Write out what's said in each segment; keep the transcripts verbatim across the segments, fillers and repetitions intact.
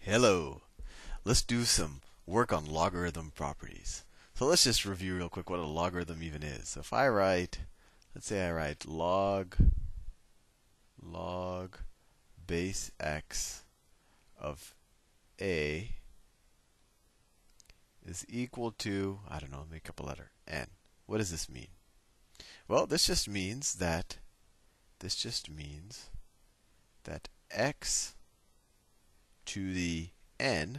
Hello. Let's do some work on logarithm properties. So let's just review real quick what a logarithm even is. So if I write, let's say I write log log base x of a is equal to, I don't know, make up a letter, n. What does this mean? Well, this just means that this just means that x to the n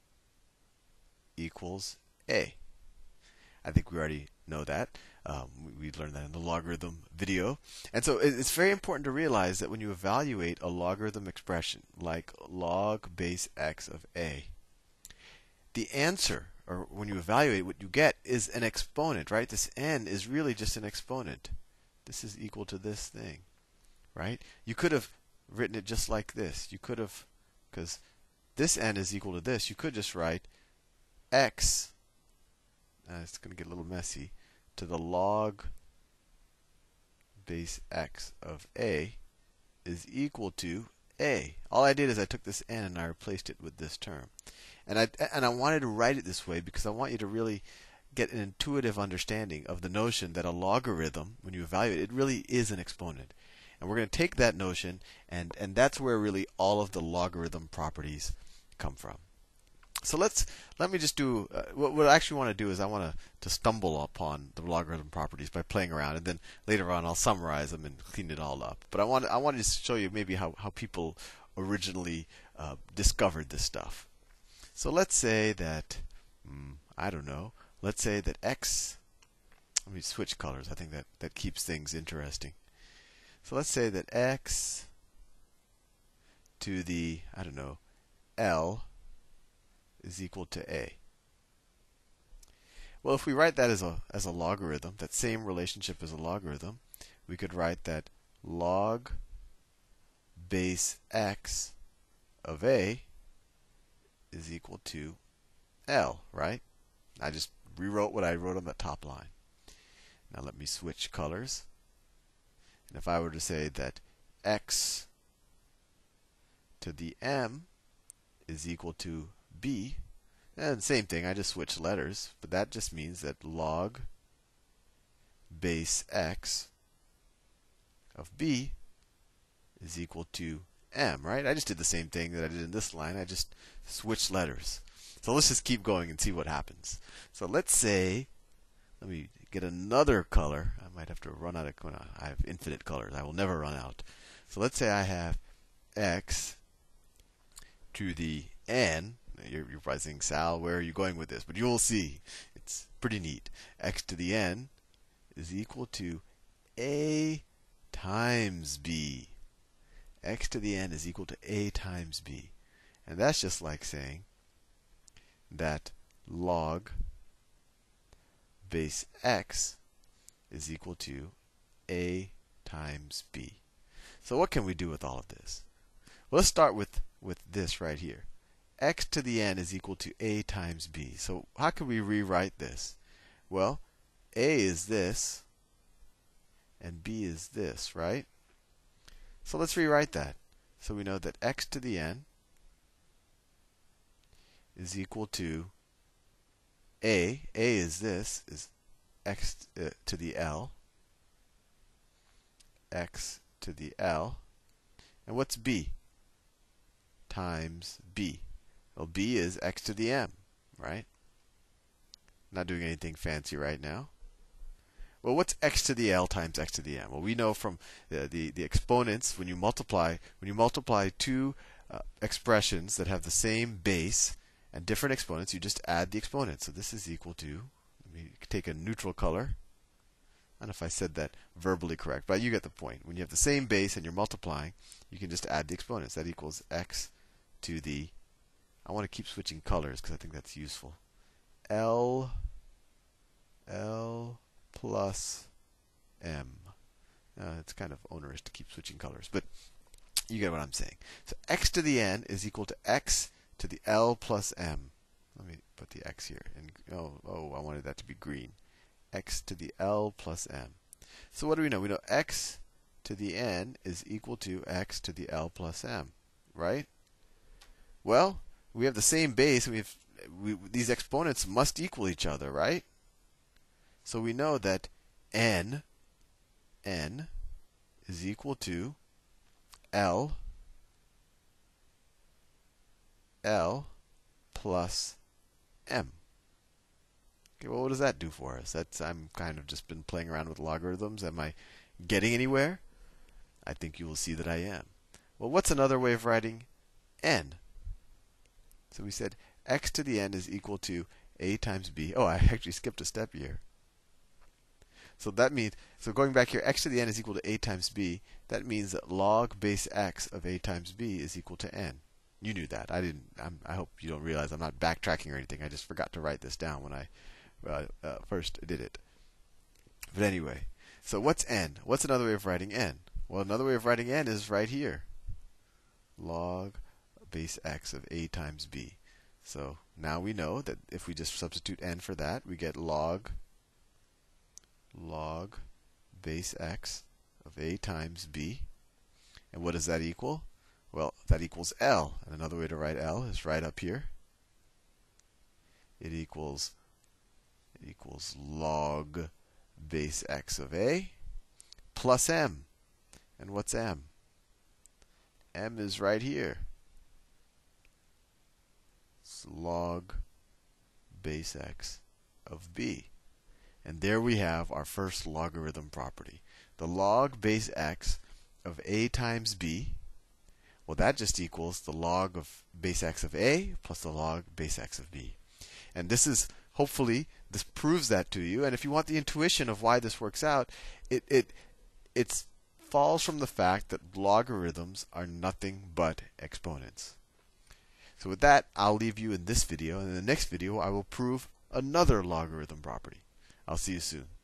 equals a. I think we already know that. Um, we, we learned that in the logarithm video. And so it's very important to realize that when you evaluate a logarithm expression like log base x of a, the answer, or when you evaluate what you get, is an exponent, right? This n is really just an exponent. This is equal to this thing, right? You could have written it just like this. You could have, because this n is equal to this, you could just write x, uh, it's going to get a little messy, to the log base x of a is equal to a. All I did is I took this n and I replaced it with this term. And I, and I wanted to write it this way because I want you to really get an intuitive understanding of the notion that a logarithm, when you evaluate it, it really is an exponent. And we're going to take that notion, and, and that's where really all of the logarithm properties come from. So let's let me just do uh, what, what I actually want to do is I want to to stumble upon the logarithm properties by playing around, and then later on I'll summarize them and clean it all up. But I want I wanted to show you maybe how how people originally uh, discovered this stuff. So let's say that mm, I don't know. Let's say that x. Let me switch colors. I think that that keeps things interesting. So let's say that x to the, I don't know, L is equal to a. Well, if we write that as a as a logarithm, that same relationship as a logarithm, we could write that log base x of a is equal to L, right? I just rewrote what I wrote on the top line. Now let me switch colors. And if I were to say that x to the m is equal to b, and same thing, I just switched letters, but that just means that log base x of b is equal to m, right? I just did the same thing that I did in this line. I just switched letters. So let's just keep going and see what happens. So let's say, let me get another color. I might have to run out of, I have infinite colors. I will never run out. So let's say I have x to the n. You're, you're probably saying, Sal, where are you going with this? But you'll see. It's pretty neat. X to the n is equal to a times b. X to the n is equal to a times b. And that's just like saying that log base x is equal to a times b. So what can we do with all of this? Well, let's start with, with this right here. X to the n is equal to a times b. So how can we rewrite this? Well, a is this, and b is this, right? So let's rewrite that. So we know that x to the n is equal to a. A is this, is x uh, to the l. X to the l. And what's b? Times b. Well, b is x to the m, right? Not doing anything fancy right now. Well, what's x to the l times x to the m? Well, we know from the the, the exponents, when you multiply when you multiply two uh, expressions that have the same base and different exponents, you just add the exponents. So this is equal to, let me take a neutral color. I don't know if I said that verbally correct, but you get the point. When you have the same base and you're multiplying, you can just add the exponents. That equals x to the, I want to keep switching colors because I think that's useful. L, L plus m. Uh, it's kind of onerous to keep switching colors, but you get what I'm saying. So x to the n is equal to x to the l plus m. Let me put the x here. And oh, oh, I wanted that to be green. X to the l plus m. So what do we know? We know x to the n is equal to x to the l plus m, right? Well, we have the same base. We have we, these exponents must equal each other, right? So we know that n n is equal to L L plus m. Okay, well, what does that do for us? That's I'm kind of just been playing around with logarithms. Am I getting anywhere? I think you will see that I am. Well, what's another way of writing n? So we said x to the n is equal to a times b. Oh, I actually skipped a step here. So that means, so going back here, x to the n is equal to a times b. That means that log base x of a times b is equal to n. You knew that. I didn't. I'm, I hope you don't realize I'm not backtracking or anything. I just forgot to write this down when I uh, uh, first did it. But anyway, so what's n? What's another way of writing n? Well, another way of writing n is right here. Log base x of a times b. So now we know that if we just substitute n for that, we get log log base x of a times b. And what does that equal? Well, that equals L. And another way to write L is right up here. It equals it equals log base x of a plus m. And what's m? M is right here. It's log base x of b. And there we have our first logarithm property. The log base x of a times b. Well, that just equals the log of base x of a plus the log base x of b. And this is, hopefully, this proves that to you. And if you want the intuition of why this works out, it it it's falls from the fact that logarithms are nothing but exponents. So with that, I'll leave you in this video. And in the next video, I will prove another logarithm property. I'll see you soon.